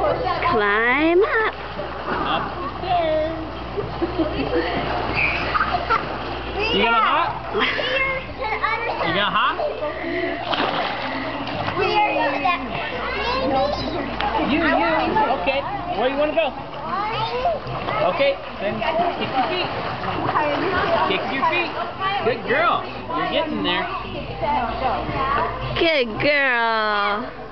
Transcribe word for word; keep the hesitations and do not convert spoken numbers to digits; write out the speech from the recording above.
Climb up. Up the stairs. You gonna hop? You gonna hop? You, you. Okay. Where you wanna go? Okay. Then kick your feet. Kick your feet. Good girl. You're getting there. Good girl.